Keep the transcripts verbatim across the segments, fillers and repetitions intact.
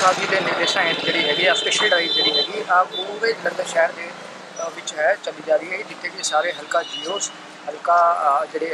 ਸਾਹਿਬ ਜੀ ਦੇ ਨਿਰਦੇਸ਼ਾਂ ਹੇਠ ਜਿਹੜੀ ਹੈਗੀ ਆ ਸਪੈਸ਼ਲ ਡਰਾਈਵ ਜਿਹੜੀ ਹੈਗੀ ਆ ਪੂਰੇ ਜਲੰਧਰ ਸ਼ਹਿਰ ਦੇ ਵਿੱਚ ਹੈ ਚੱਲੀ ਜਾ ਰਹੀ ਹੈ, ਜਿੱਥੇ ਕਿ ਸਾਰੇ ਹਲਕਾ ਜੀਓਸ ਹਲਕਾ ਜਿਹੜੇ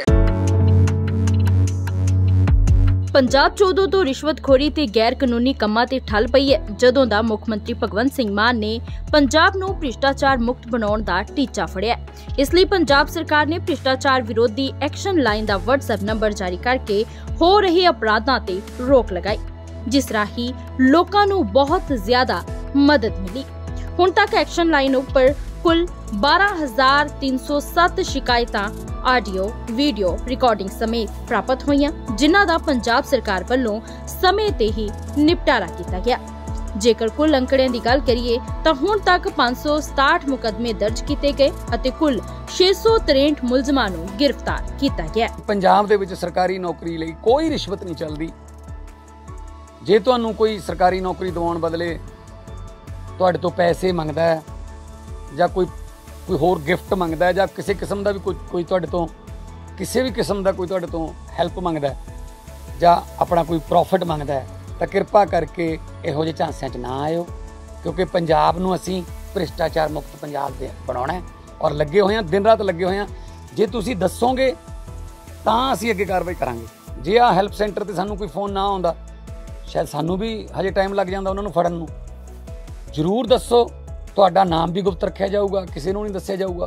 ਪੰਜਾਬ 'ਚ ਉਦੋਂ ਤੋਂ ਰਿਸ਼ਵਤਖੋਰੀ ਤੇ ਗੈਰ ਕਾਨੂੰਨੀ ਕੰਮਾਂ ਤੇ ਠੱਲ ਪਈ ਹੈ, ਜਦੋਂ ਦਾ ਮੁੱਖ ਮੰਤਰੀ ਭਗਵੰਤ ਸਿੰਘ ਮਾਨ ਨੇ ਪੰਜਾਬ ਨੂੰ ਭ੍ਰਿਸ਼ਟਾਚਾਰ ਮੁਕਤ ਬਣਾਉਣ ਦਾ ਟੀਚਾ ਫੜਿਆ। ਇਸ ਲਈ ਪੰਜਾਬ ਸਰਕਾਰ ਨੇ ਭ੍ਰਿਸ਼ਟਾਚਾਰ ਵਿਰੋਧੀ ਐਕਸ਼ਨ ਲਾਈਨ ਦਾ WhatsApp ਨੰਬਰ ਜਾਰੀ ਕਰਕੇ ਹੋ ਰਹੇ ਅਪਰਾਧਾਂ ਤੇ ਰੋਕ ਲਗਾਈ, ਜਿਸ ਰਾਹੀਂ ਲੋਕਾਂ ਨੂੰ ਬਹੁਤ ਜ਼ਿਆਦਾ ਮਦਦ ਮਿਲੀ। ਹੁਣ ਤੱਕ ਐਕਸ਼ਨ ਲਾਈਨ ਉੱਪਰ ਕੁੱਲ ਬਾਰਾਂ ਹਜ਼ਾਰ ਤਿੰਨ ਸੌ ਸੱਤ ਸ਼ਿਕਾਇਤਾਂ ਆਡੀਓ ਵੀਡੀਓ ਰਿਕਾਰਡਿੰਗ ਸਮੇਤ ਪ੍ਰਾਪਤ ਹੋਈਆਂ, ਜਿਨ੍ਹਾਂ ਦਾ ਪੰਜਾਬ ਸਰਕਾਰ ਵੱਲੋਂ ਸਮੇਂ ਤੇ ਹੀ ਨਿਪਟਾਰਾ ਕੀਤਾ ਗਿਆ। ਜੇਕਰ ਕੁੱਲ ਅੰਕੜਿਆਂ ਦੀ ਗੱਲ ਕਰੀਏ ਤਾਂ ਹੁਣ ਤੱਕ ਪੰਜ ਸੌ ਸਤਾਹਠ ਮੁਕੱਦਮੇ ਦਰਜ ਕੀਤੇ ਗਏ ਅਤੇ ਕੁੱਲ ਛੇ ਸੌ ਤਰੇਹਠ ਮੁਲਜ਼ਮਾਂ ਨੂੰ ਗ੍ਰਿਫਤਾਰ ਕੀਤਾ ਗਿਆ। ਪੰਜਾਬ ਦੇ ਵਿੱਚ ਸਰਕਾਰੀ ਨੌਕਰੀ ਲਈ ਕੋਈ ਰਿਸ਼ਵਤ ਨਹੀਂ ਚੱਲਦੀ। ਜੇ ਤੁਹਾਨੂੰ ਕੋਈ ਸਰਕਾਰੀ ਨੌਕਰੀ ਦਿਵਾਉਣ ਬਦਲੇ ਤੁਹਾਡੇ ਤੋਂ ਪੈਸੇ ਮੰਗਦਾ ਹੈ ਜਾਂ ਕੋਈ ਕੋਈ ਹੋਰ ਗਿਫਟ ਮੰਗਦਾ ਹੈ ਜਾਂ ਕਿਸੇ ਕਿਸਮ ਦਾ ਵੀ ਕੋਈ ਕੋਈ ਤੁਹਾਡੇ ਤੋਂ ਕਿਸੇ ਵੀ ਕਿਸਮ ਦਾ ਕੋਈ ਤੁਹਾਡੇ ਤੋਂ ਹੈਲਪ ਮੰਗਦਾ ਹੈ ਜਾਂ ਆਪਣਾ ਕੋਈ ਪ੍ਰੋਫਿਟ ਮੰਗਦਾ ਹੈ, ਤਾਂ ਕਿਰਪਾ ਕਰਕੇ ਇਹੋ ਜਿਹੇ ਝਾਂਸਿਆਂ 'ਚ ਨਾ ਆਇਓ, ਕਿਉਂਕਿ ਪੰਜਾਬ ਨੂੰ ਅਸੀਂ ਭ੍ਰਿਸ਼ਟਾਚਾਰ ਮੁਕਤ ਪੰਜਾਬ ਦੇ ਬਣਾਉਣਾ ਹੈ ਔਰ ਲੱਗੇ ਹੋਏ ਹਾਂ, ਦਿਨ ਰਾਤ ਲੱਗੇ ਹੋਏ ਹਾਂ। ਜੇ ਤੁਸੀਂ ਦੱਸੋਗੇ ਤਾਂ ਅਸੀਂ ਅੱਗੇ ਕਾਰਵਾਈ ਕਰਾਂਗੇ। ਜੇ ਆਹ ਹੈਲਪ ਸੈਂਟਰ 'ਤੇ ਸਾਨੂੰ ਕੋਈ ਫੋਨ ਨਾ ਆਉਂਦਾ, ਸ਼ਾਇਦ ਸਾਨੂੰ ਵੀ ਹਜੇ ਟਾਈਮ ਲੱਗ ਜਾਂਦਾ ਉਹਨਾਂ ਨੂੰ ਫੜਨ ਨੂੰ। ਜ਼ਰੂਰ ਦੱਸੋ, ਤੁਹਾਡਾ ਨਾਮ ਵੀ ਗੁਪਤ ਰੱਖਿਆ ਜਾਊਗਾ, ਕਿਸੇ ਨੂੰ ਨਹੀਂ ਦੱਸਿਆ ਜਾਊਗਾ।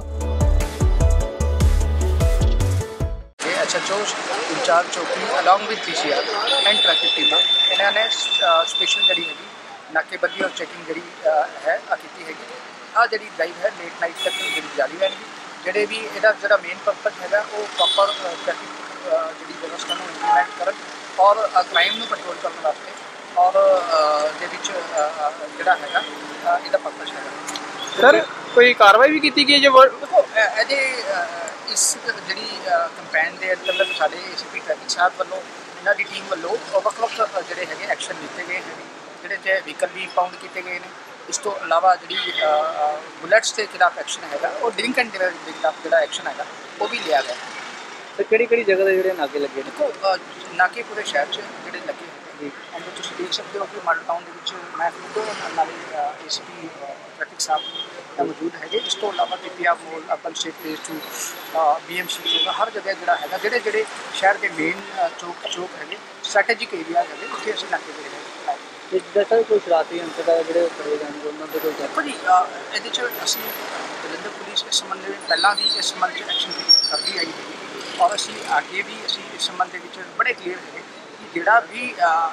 ਐਸਐਚਓ ਇੰਚਾਰਜ ਚੌਕੀ along with PCR and traffic ਟੀਮਾਂ ਇਹਨਾਂ ਨੇ ਸਪੈਸ਼ਲ ਜਿਹੜੀ ਹੈਗੀ ਨਾਕੇਬੰਦੀ ਔਰ ਚੈਕਿੰਗ ਜਿਹੜੀ ਹੈ ਆ ਕੀਤੀ ਹੈਗੀ। ਆ ਜਿਹੜੀ ਡਰਾਈਵ ਹੈ ਲੇਟ ਨਾਈਟ ਤੱਕ ਜਿਹੜੀ ਜਾਰੀ ਰਹੇਗੀ। ਜਿਹੜੇ ਵੀ ਇਹਦਾ ਜਿਹੜਾ ਮੇਨ ਪਰਪਸ ਹੈਗਾ ਉਹ ਪ੍ਰੋਪਰ ਟ੍ਰੈਫਿਕ ਜਿਹੜੀ ਵਿਵਸਥਾ ਨੂੰ ਇੰਪਲੀਮੈਂਟ ਕਰਨ ਔਰ ਕ੍ਰਾਈਮ ਨੂੰ ਕੰਟਰੋਲ ਕਰਨ ਵਾਸਤੇ ਔਰ ਦੇ ਵਿੱਚ ਜਿਹੜਾ ਹੈਗਾ ਇਹਦਾ ਪਰਪਸ ਹੈਗਾ। ਸਰ ਕੋਈ ਕਾਰਵਾਈ ਵੀ ਕੀਤੀ ਗਈ ਜੇ ਦੇਖੋ ਇਹਦੇ ਇਸ ਜਿਹੜੀ ਕੰਪੇਨ ਦੇ ਅੰਤਰਗਤ ਸਾਡੇ ਏਸੀਪੀ ਟ੍ਰੈਫਿਕ ਸਾਹਿਬ ਵੱਲੋਂ ਇਹਨਾਂ ਦੀ ਟੀਮ ਵੱਲੋਂ ਵੱਖ ਵੱਖ ਜਿਹੜੇ ਹੈਗੇ ਐਕਸ਼ਨ ਲਿੱਤੇ ਗਏ ਨੇ, ਜਿਹੜੇ ਤੇ ਵਹੀਕਲ ਵੀ ਪਾਉਂਡ ਕੀਤੇ ਗਏ ਨੇ। ਇਸ ਤੋਂ ਇਲਾਵਾ ਜਿਹੜੀ ਬੁਲੇਟਸ ਦੇ ਖਿਲਾਫ ਐਕਸ਼ਨ ਹੈਗਾ ਉਹ ਡਰਿੰਕ ਐਂਡ ਡਰਾਈਵ ਦੇ ਖਿਲਾਫ ਜਿਹੜਾ ਐਕਸ਼ਨ ਹੈਗਾ ਉਹ ਵੀ ਲਿਆ ਗਿਆ। ਤੇ ਕਿਹੜੀ ਕਿਹੜੀ ਜਗ੍ਹਾ ਦੇ ਜਿਹੜੇ ਨਾਕੇ ਲੱਗੇ ਨੇ? ਦੇਖੋ ਨਾਕੇ ਪੂਰੇ ਸ਼ਹਿਰ 'ਚ ਜਿਹੜੇ ਲੱਗੇ ਜੀ, ਐਂਡ ਤੁਸੀਂ ਦੇਖ ਸਕਦੇ ਹੋ ਕਿ ਮਾਡਲ ਟਾਊਨ ਦੇ ਵਿੱਚ ਮੈਂ ਖੁਦ ਨਾਲੇ ਏਸੀਪੀ ਟ੍ਰੈਫਿਕ ਸਾਹਿਬ ਮੌਜੂਦ ਹੈਗੇ। ਇਸ ਤੋਂ ਇਲਾਵਾ PPR mall, urban estate phase two BMC Chowk, ਹਰ ਜਗ੍ਹਾ ਜਿਹੜਾ ਹੈਗਾ ਜਿਹੜੇ ਜਿਹੜੇ ਸ਼ਹਿਰ ਦੇ ਮੇਨ ਚੌਕ ਚੌਕ ਹੈਗੇ ਸਟ੍ਰੈਟੇਜਿਕ ਏਰੀਆ ਹੈਗੇ ਉੱਥੇ ਅਸੀਂ ਨਾਕੇ ਦੇ ਰਹੇ ਹਾਂ। ਜਿੱਦਾਂ ਸਰ ਕੋਈ ਸ਼ਰਾਰਤੀ ਅੰਸਰ ਜਿਹੜੇ ਫੜੇ ਜਾਣਗੇ ਉਹਨਾਂ ਦੇ ਕੋਈ ਦੇਖੋ ਜੀ ਇਹਦੇ 'ਚ ਅਸੀਂ ਜਲੰਧਰ ਪੁਲਿਸ ਇਸ ਸੰਬੰਧ ਵਿੱਚ ਪਹਿਲਾਂ ਵੀ ਇਸ ਸੰਬੰਧ 'ਚ ਐਕਸ਼ਨ ਕਰਦੀ ਆਈ ਹੈਗੀ ਔਰ ਅਸੀਂ ਅੱਗੇ ਵੀ ਅਸੀਂ ਇਸ ਸੰਬੰਧ ਦੇ ਵਿੱਚ ਬੜੇ ਕਲੀਅਰ ਹੈਗੇ ਕਿ ਜਿਹੜਾ ਵੀ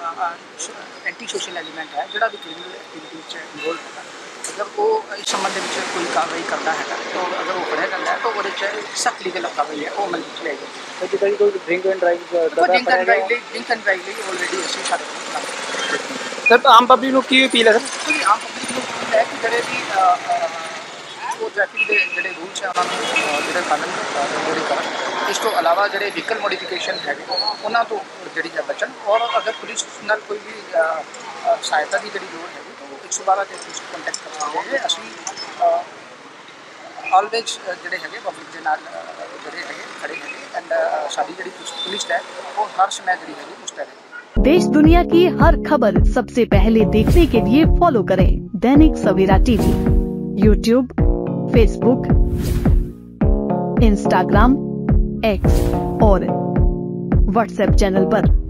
ਐਂਟੀ ਸੋਸ਼ਲ ਐਲੀਮੈਂਟ ਹੈ, ਜਿਹੜਾ ਵੀ ਕ੍ਰਿਮੀਨਲ ਐਕਟੀਵਿਟੀ 'ਚ ਇਨਵੋਲਵ ਹੈਗਾ, ਅਗਰ ਉਹ ਇਸ ਸੰਬੰਧ ਦੇ ਵਿੱਚ ਕੋਈ ਕਾਰਵਾਈ ਕਰਦਾ ਹੈਗਾ ਤਾਂ ਅਗਰ ਉਹ ਫੜਿਆ ਜਾਂਦਾ ਹੈ ਤਾਂ ਉਹਦੇ 'ਚ ਸਖਤ ਲੀਗਲ ਕਾਰਵਾਈ ਹੈ ਉਹ ਅਮਲ ਵਿੱਚ ਲਿਆਈ ਜਾਏਗੀ। ਜਿੱਦਾਂ ਕਿ ਕੋਈ drink and drive drink and drive ਲਈ ਡਰਿੰਕ ਐਂਡ ਡਰਾਈਵ ਲਈ ਆਲਰੇਡੀ ਅਸੀਂ ਸਾਡੇ ਕੋਲ ਸਰ ਆਮ ਪਬਲਿਕ ਨੂੰ ਕੀ ਅਪੀਲ ਹੈ ਸਰ? ਕਿਉਂਕਿ ਆਮ ਪਬਲਿਕ ਨੂੰ ਅਪੀਲ ਹੈ ਕਿ ਜਿਹੜੇ ਵੀ ਉਹ ਟ੍ਰੈਫਿਕ ਦੇ ਜਿਹੜੇ ਰੂਲਸ ਹੈ ਉਹਨਾਂ ਨੂੰ ਜਿਹੜੇ ਪਾਲਣ ਜਿਹੜੇ ਕਰਨ। ਇਸ ਤੋਂ ਇਲਾਵਾ ਜਿਹੜੇ ਵਹੀਕਲ ਮੋਡੀਫਿਕੇਸ਼ਨ ਹੈਗੇ ਉਹਨਾਂ ਤੋਂ ਜਿਹੜੀ ਹੈ ਬਚਣ ਔਰ ਅਗਰ ਪੁਲਿਸ ਨਾਲ ਕੋਈ ਵੀ ਸਹਾਇਤਾ ਦੀ ਜਿਹੜੀ ਲੋੜ ਹੈਗੀ ਤਾਂ ਇੱਕ ਸੌ ਬਾਰਾਂ 'ਤੇ ਪੁਲਿਸ ਕੰਟੈਕਟ ਕਰ ਸਕਦੇ ਹੈਗੇ। ਅਸੀਂ ਆਲਵੇਜ਼ ਜਿਹੜੇ ਹੈਗੇ ਪਬਲਿਕ ਦੇ ਨਾਲ ਜਿਹੜੇ ਹੈਗੇ ਖੜੇ ਹੈਗੇ ਐਂਡ ਸਾਡੀ ਜਿਹੜੀ ਪੁਲਿਸ ਹੈ ਉਹ ਹਰ ਸਮੇਂ ਜਿਹੜੀ ਹੈਗੀ ਮੁਸਤੈਦ ਹੈ। देश दुनिया की हर खबर सबसे पहले देखने के लिए फॉलो करें Dainik Savera TV, YouTube, Facebook, Instagram, X और व्हाट्सएप चैनल पर।